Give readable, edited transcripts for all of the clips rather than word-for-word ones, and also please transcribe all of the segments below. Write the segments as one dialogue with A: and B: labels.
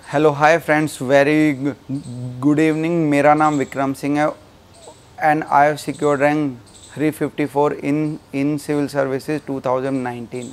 A: Hello hi friends, very good evening. मेरा नाम विक्रम सिंह है and I have secured rank 354 in civil services 2019।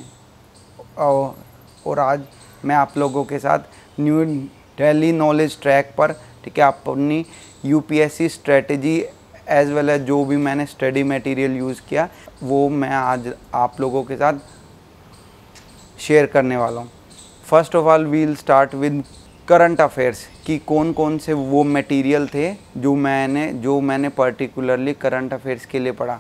A: और आज मैं आप लोगों के साथ न्यू दिल्ली नॉलेज ट्रैक पर, ठीक है, अपनी UPSC strategy as well as जो भी मैंने स्टडी मटेरियल यूज़ किया वो मैं आज आप लोगों के साथ शेयर करने वाला हूँ। First of all we'll start with current affairs कि कौन कौन से वो मटेरियल थे जो मैंने पर्टिकुलरली करंट अफेयर्स के लिए पढ़ा।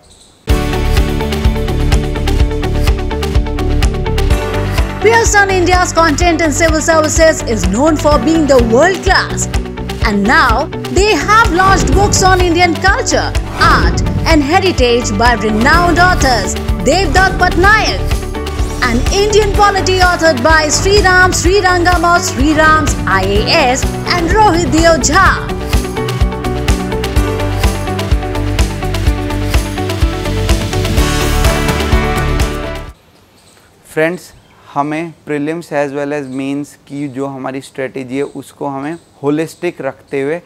B: Pearson India's content in civil services is known for being the world class. And now they have launched books on Indian culture, art and heritage by renowned authors Devdutt Pattanayak, an Indian polity authored by Sriram Srirangam or Sriram's IAS and Rohit Deo Jha.
A: Friends, हमें prelims as well as mains की जो हमारी strategy है उसको हमें holistic रखते हुए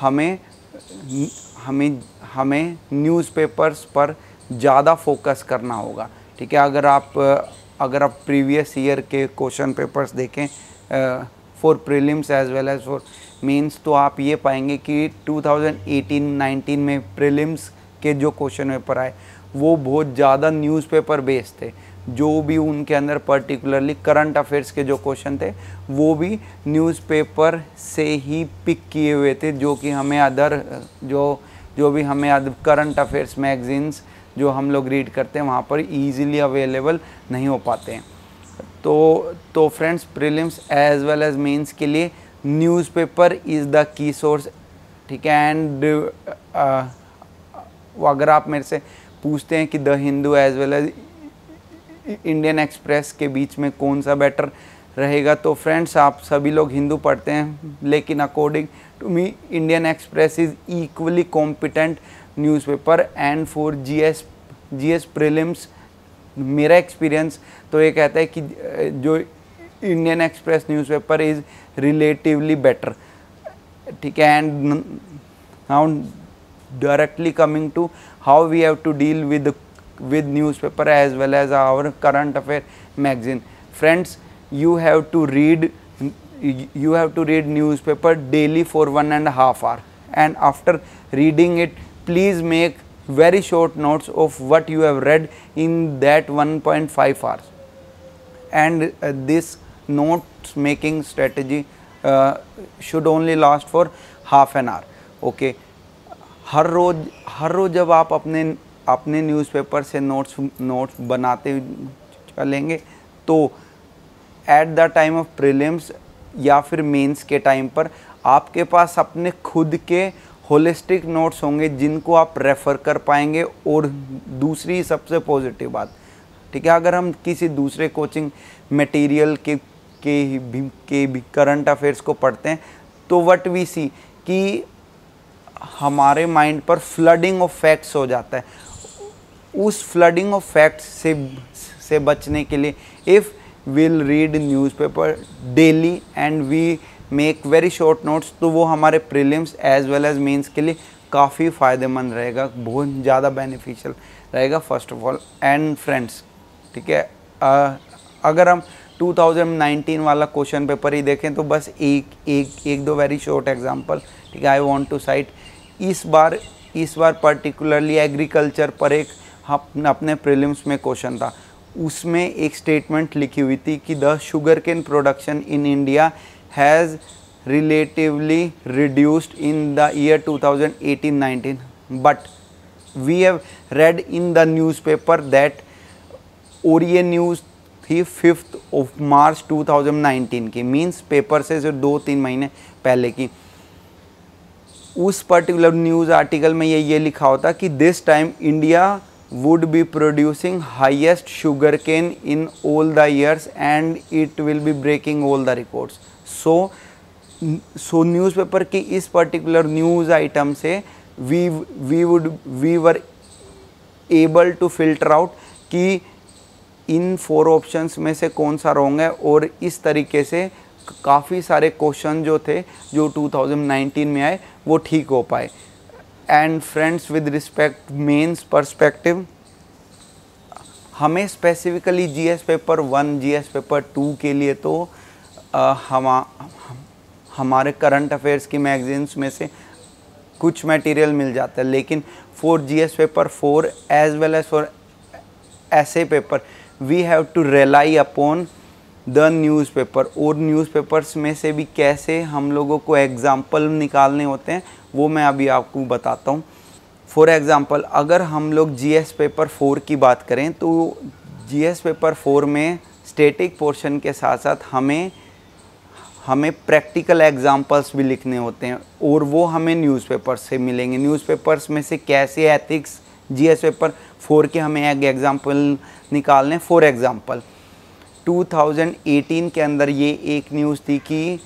A: हमें न्यूज़पेपर्स पर ज़्यादा फोकस करना होगा। ठीक है, अगर आप प्रीवियस ईयर के क्वेश्चन पेपर्स देखें for prelims as well as for mains, तो आप ये पाएंगे कि 2018-19 में प्रीलिम्स के जो क्वेश्चन पेपर आए वो बहुत ज़्यादा न्यूज़पेपर बेस्ड थे। जो भी उनके अंदर पर्टिकुलरली करंट अफेयर्स के जो क्वेश्चन थे वो भी न्यूज़पेपर से ही पिक किए हुए थे, जो कि हमें जो भी हमें करंट अफेयर्स मैगजीन्स जो हम लोग रीड करते हैं वहाँ पर इजीली अवेलेबल नहीं हो पाते हैं। तो friends, prelims as well as mains के लिए newspaper is the key source. ठीक है, एंड अगर आप मेरे से पूछते हैं कि the Hindu as well as Indian Express के बीच में कौन सा बेटर रहेगा, तो फ्रेंड्स आप सभी लोग हिंदू पढ़ते हैं, लेकिन according to me Indian Express is equally competent newspaper. And for GS prelims मेरा एक्सपीरियंस तो ये कहता है कि जो Indian Express newspaper is relatively better. ठीक है, and now directly coming to how we have to deal with newspaper as well as our current affair magazine. Friends, you have to read newspaper daily for 1.5 hours, and after reading it please make very short notes of what you have read in that 1.5 hours. And this notes making strategy should only last for half an hour. Okay, हर रोज़ जब आप अपने newspaper से notes बनाते चलेंगे तो at the time of prelims या फिर मेंस के टाइम पर आपके पास अपने खुद के होलिस्टिक नोट्स होंगे जिनको आप रेफ़र कर पाएंगे। और दूसरी सबसे पॉजिटिव बात, ठीक है, अगर हम किसी दूसरे कोचिंग मटेरियल के भी करंट अफेयर्स को पढ़ते हैं तो व्हाट वी सी कि हमारे माइंड पर फ्लडिंग ऑफ फैक्ट्स हो जाता है। उस फ्लडिंग ऑफ फैक्ट्स से बचने के लिए if will read newspaper daily and we make very short notes, तो वो हमारे prelims as well as mains के लिए काफ़ी फ़ायदेमंद रहेगा, बहुत ज़्यादा बेनिफिशियल रहेगा first of all. And friends, ठीक है, अगर हम 2019 वाला क्वेश्चन पेपर ही देखें तो बस एक दो वेरी शॉर्ट एग्जांपल, ठीक है, आई वांट टू साइट। इस बार पर्टिकुलरली एग्रीकल्चर पर एक अपने प्रीलिम्स में क्वेश्चन था, उसमें एक स्टेटमेंट लिखी हुई थी कि the sugar cane production in India has relatively reduced in the year 2018-19, but we have read in the newspaper that, और ये न्यूज़ थी 5 मार्च 2019 की, मीन्स पेपर से जो 2-3 महीने पहले की। उस पर्टिकुलर न्यूज़ आर्टिकल में ये लिखा होता कि this time India would be producing highest sugar cane in all the years and it will be breaking all the records. So newspaper की इस पर्टिकुलर न्यूज़ आइटम से we were able to filter out कि इन 4 options में से कौन सा wrong है, और इस तरीके से काफ़ी सारे क्वेश्चन जो थे जो 2019 में आए वो ठीक हो पाए। And friends, with respect mains perspective, हमें specifically GS paper 1, GS paper 2 के लिए तो हमारे करंट अफेयर्स की मैगजीन्स में से कुछ मटेरियल मिल जाता है, लेकिन for GS paper 4 as well as for ऐसे paper we have to rely upon the newspaper. और न्यूज़पेपर्स में से भी कैसे हम लोगों को एग्ज़ाम्पल निकालने होते हैं वो मैं अभी आपको बताता हूँ। फॉर एग्ज़ाम्पल, अगर हम लोग जीएस पेपर 4 की बात करें तो जीएस पेपर 4 में स्टैटिक पोर्शन के साथ साथ हमें प्रैक्टिकल एग्जाम्पल्स भी लिखने होते हैं और वो हमें न्यूज़पेपर्स से मिलेंगे। न्यूज़पेपर्स में से कैसे एथिक्स, जीएस पेपर 4 के हमें एक एग्जाम्पल निकालने। फॉर एग्ज़ाम्पल 2018 के अंदर ये एक न्यूज़ थी कि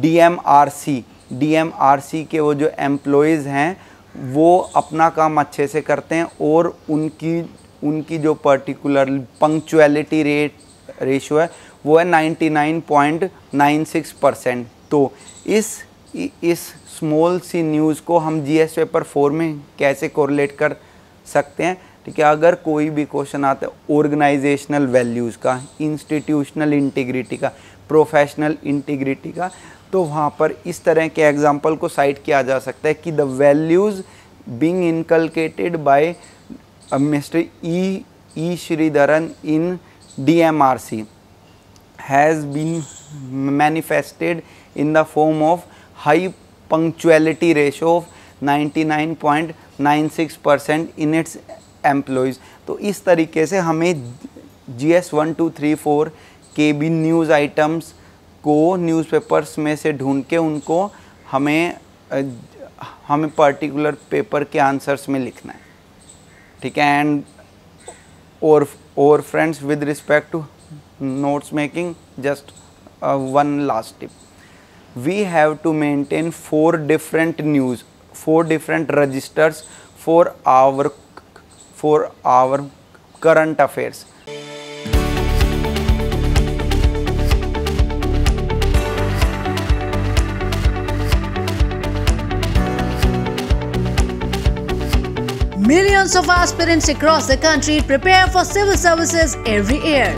A: डीएमआरसी के वो जो एम्प्लॉयज़ हैं वो अपना काम अच्छे से करते हैं और उनकी जो पर्टिकुलर पंक्चुअलिटी रेशियो है वो है 99.96%। तो इस स्मॉल सी न्यूज़ को हम जीएस पेपर 4 में कैसे कोरिलेट कर सकते हैं? ठीक है, अगर कोई भी क्वेश्चन आता है ऑर्गेनाइजेशनल वैल्यूज़ का, इंस्टीट्यूशनल इंटीग्रिटी का, प्रोफेशनल इंटीग्रिटी का, तो वहाँ पर इस तरह के एग्जाम्पल को साइट किया जा सकता है कि the values being inculcated by mister E Sreedharan in DMRC has been manifested in the form of high punctuality ratio of 99.96% in its employees। तो इस तरीके से हमें GS 1, 2, 3, 4 के भी न्यूज़ आइटम्स को न्यूज़पेपर्स में से ढूंढ के उनको हमें पर्टिकुलर पेपर के आंसर्स में लिखना है। ठीक है, एंड और friends, with respect to notes making, just one last tip. We have to maintain 4 different registers for our current affairs.
B: Millions of aspirants across the country prepare for civil services every year.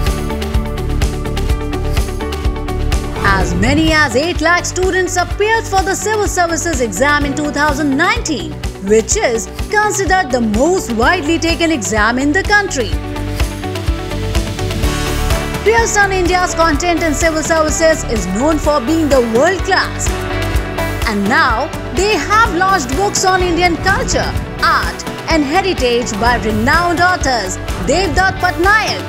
B: As many as 8 lakh students appeared for the Civil Services exam in 2019, which is considered the most widely taken exam in the country. Pearson India's content in civil services is known for being the world class. And now they have launched books on Indian culture, art and heritage by renowned authors Devdutt Pattanaik,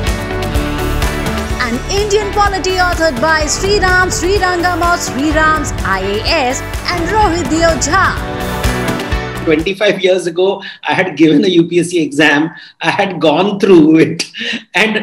B: an Indian polity authored by Sriram Srirangam of Sriram's IAS and Rohit Dio Jha.
C: 25 years ago, I had given a UPSC exam. I had gone through it, and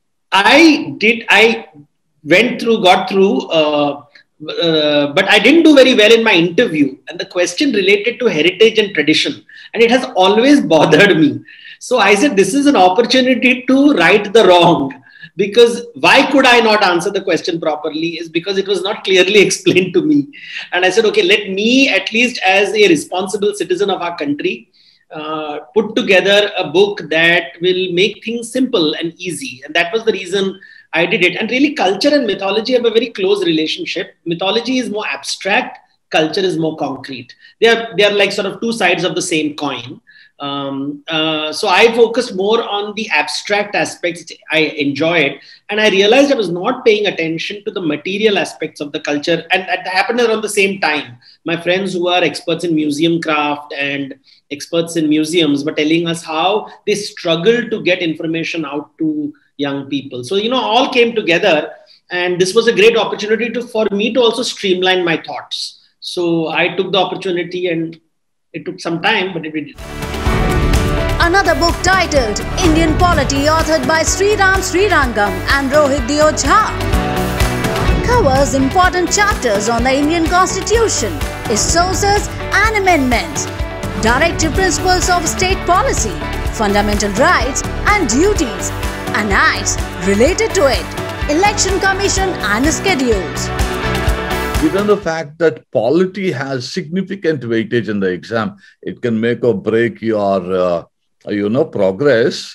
C: I got through, but I didn't do very well in my interview. And the question related to heritage and tradition, and it has always bothered me. So I said, this is an opportunity to right the wrong. Because why could I not answer the question properly is because it was not clearly explained to me. And I said, okay, let me at least as a responsible citizen of our country, put together a book that will make things simple and easy. And that was the reason I did it. And really culture and mythology have a very close relationship. Mythology is more abstract, culture is more concrete. They are like sort of two sides of the same coin. So I focused more on the abstract aspects. I enjoyed, and I realized I was not paying attention to the material aspects of the culture. And that happened around the same time. My friends who are experts in museum craft and experts in museums were telling us how they struggle to get information out to young people. So, all came together, and this was a great opportunity for me to also streamline my thoughts. So I took the opportunity, and it took some time, but it did.
B: Another book titled Indian Polity, authored by Sriram Srirangam and Rohit Dio Jha, covers important chapters on the Indian Constitution, its sources and amendments, directive principles of state policy, fundamental rights and duties, and acts related to it, Election Commission and schedules.
D: Given the fact that polity has significant weightage in the exam, it can make or break your, progress.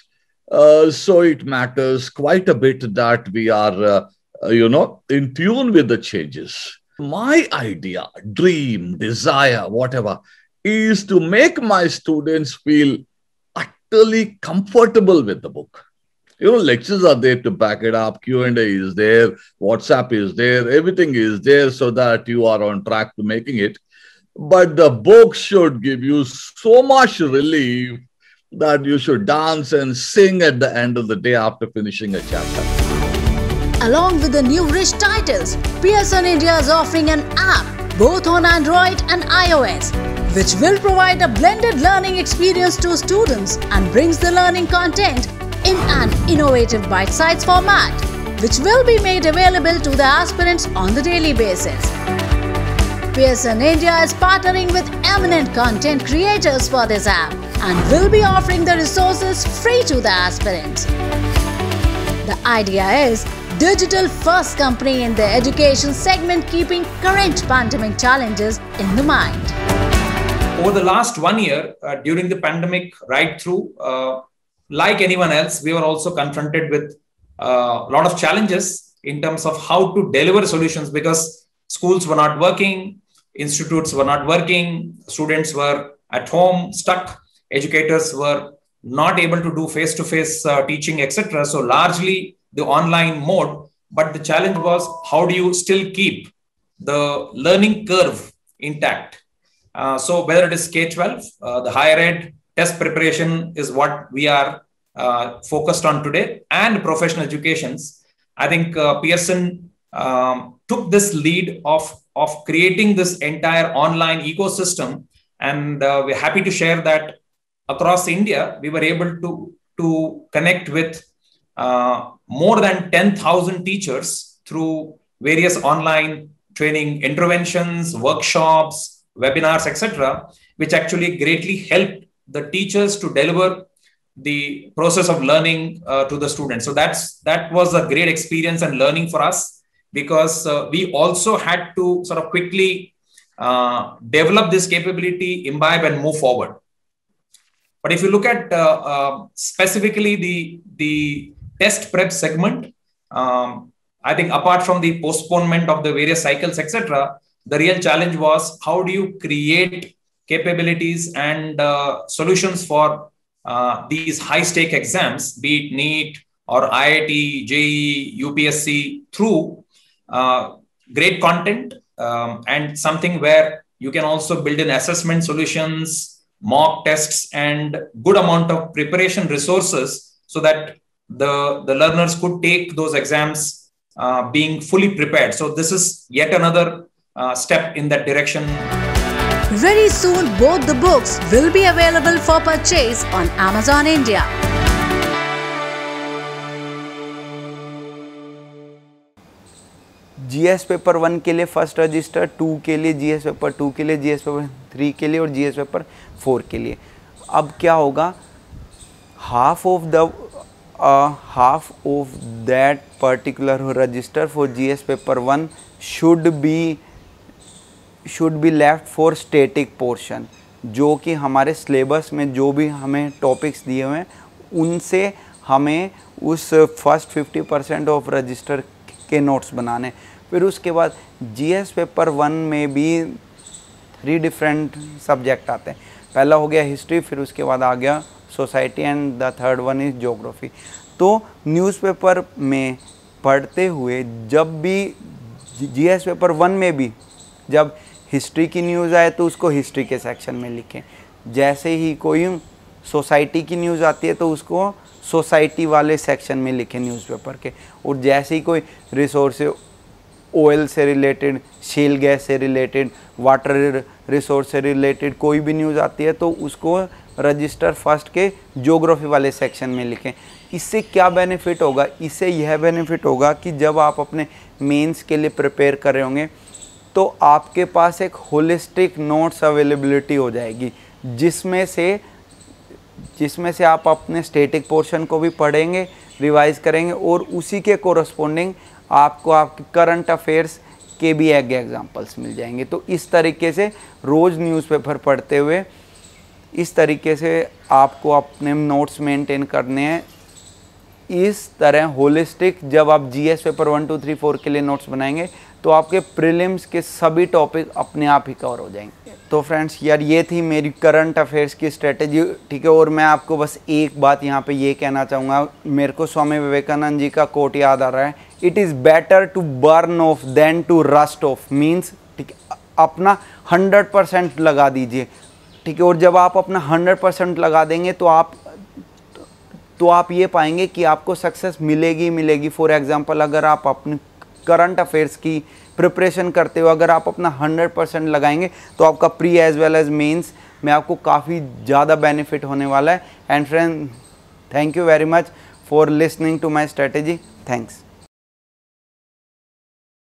D: So it matters quite a bit that we are, in tune with the changes. My idea, dream, desire, whatever, is to make my students feel utterly comfortable with the book. Lectures are there to back it up. Q&A is there. WhatsApp is there. Everything is there so that you are on track to making it. But the book should give you so much relief that you should dance and sing at the end of the day after finishing a chapter.
B: Along with the new rich titles, Pearson India is offering an app both on Android and iOS, which will provide a blended learning experience to students and brings the learning content in an innovative bite-sized format, which will be made available to the aspirants on the daily basis. Pearson India is partnering with eminent content creators for this app and will be offering the resources free to the aspirants. The idea is digital first company in the education segment, keeping current pandemic challenges in the mind.
E: Over the last 1 year, during the pandemic right through, like anyone else, we were also confronted with a lot of challenges in terms of how to deliver solutions, because schools were not working, institutes were not working, students were at home stuck, educators were not able to do face-to-face teaching, etc. So largely the online mode, but the challenge was how do you still keep the learning curve intact? So whether it is K-12, the higher ed, test preparation is what we are focused on today, and professional educations. I think Pearson took this lead of creating this entire online ecosystem, and we're happy to share that across India, we were able to connect with more than 10,000 teachers through various online training interventions, workshops, webinars, etc., which actually greatly helped the teachers to deliver the process of learning to the students. So that was a great experience and learning for us, because we also had to sort of quickly develop this capability, imbibe and move forward. But if you look at specifically the test prep segment, I think apart from the postponement of the various cycles, etc., the real challenge was how do you create capabilities and solutions for these high-stake exams, be it NEET or IIT, JEE, UPSC, through great content and something where you can also build in assessment solutions, mock tests, and good amount of preparation resources so that the learners could take those exams being fully prepared. So this is yet another step in that direction.
B: Very soon, both the books will be available for purchase on Amazon India.
A: GS paper 1 के लिए first resistor, 2 के लिए GS paper 2 के लिए, GS paper 3 के लिए और GS paper 4 के लिए. अब क्या होगा, half of that particular register for GS paper 1 should be left for static portion, जो कि हमारे सिलेबस में जो भी हमें टॉपिक्स दिए हुए हैं उनसे हमें उस फर्स्ट 50% ऑफ रजिस्टर के नोट्स बनाने. फिर उसके बाद जीएस पेपर 1 में भी 3 डिफरेंट सब्जेक्ट आते हैं. पहला हो गया हिस्ट्री, फिर उसके बाद आ गया society and the third one is geography. तो न्यूज़पेपर में पढ़ते हुए जब भी जीएस पेपर 1 में भी जब हिस्ट्री की न्यूज़ आए तो उसको हिस्ट्री के सेक्शन में लिखें. जैसे ही कोई सोसाइटी की न्यूज़ आती है तो उसको सोसाइटी वाले सेक्शन में लिखें न्यूज़पेपर के. और जैसे ही कोई रिसोर्स ऑयल से रिलेटेड, शेल गैस से रिलेटेड, वाटर रिसोर्स से रिलेटेड कोई भी न्यूज़ आती है तो उसको रजिस्टर फर्स्ट के ज्योग्राफी वाले सेक्शन में लिखें. इससे क्या बेनिफिट होगा? इससे यह बेनिफिट होगा कि जब आप अपने मेंस के लिए प्रिपेयर कर रहे होंगे तो आपके पास एक होलिस्टिक नोट्स अवेलेबिलिटी हो जाएगी, जिसमें से जिसमें से आप अपने स्टैटिक पोर्शन को भी पढ़ेंगे, रिवाइज करेंगे और उसी के कोरस्पोंडिंग आपको आपके करंट अफेयर्स के भी एग्जाम्पल्स मिल जाएंगे। तो इस तरीके से रोज़ न्यूज़पेपर पढ़ते हुए इस तरीके से आपको अपने नोट्स मेंटेन करने हैं। इस तरह होलिस्टिक जब आप जीएस पेपर 1, 2, 3, 4 के लिए नोट्स बनाएंगे तो आपके प्रीलिम्स के सभी टॉपिक अपने आप ही कवर हो जाएंगे। तो फ्रेंड्स यार ये थी मेरी करंट अफेयर्स की स्ट्रेटेजी, ठीक है। और मैं आपको बस एक बात यहाँ पे ये कहना चाहूँगा, मेरे को स्वामी विवेकानंद जी का कोट याद आ रहा है, it is better to burn off than to rust off. Means ठीक है, अपना 100% लगा दीजिए, ठीक है। और जब आप अपना 100% लगा देंगे तो आप ये पाएंगे कि आपको सक्सेस मिलेगी। फॉर एग्जांपल अगर आप अपने करंट अफेयर्स की प्रिपरेशन करते हो, अगर आप अपना 100% लगाएंगे तो आपका pre as well as mains में आपको काफ़ी ज़्यादा बेनिफिट होने वाला है। And friend, thank you very much for listening to my strategy. Thanks.